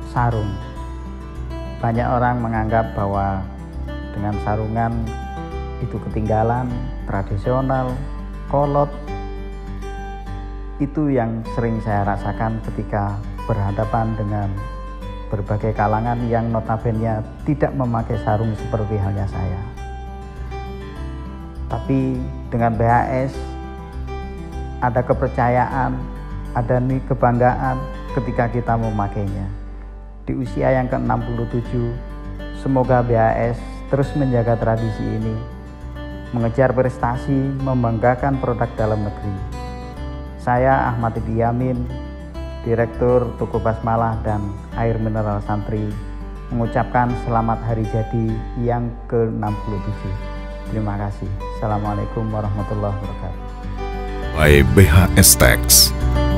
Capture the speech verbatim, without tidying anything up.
sarung. Banyak orang menganggap bahwa dengan sarungan itu ketinggalan, tradisional, kolot. Itu yang sering saya rasakan ketika berhadapan dengan berbagai kalangan yang notabene tidak memakai sarung seperti halnya saya. Tapi dengan B H S ada kepercayaan, ada nih kebanggaan ketika kita memakainya. Di usia yang ke enam puluh tujuh, semoga B H S terus menjaga tradisi ini, mengejar prestasi, membanggakan produk dalam negeri. Saya Ahmad Idi Yamin, Direktur Toko Basmalah dan Air Mineral Santri, mengucapkan selamat hari jadi yang ke enam puluh tujuh. Terima kasih. Assalamualaikum warahmatullahi wabarakatuh. By B H S Tax.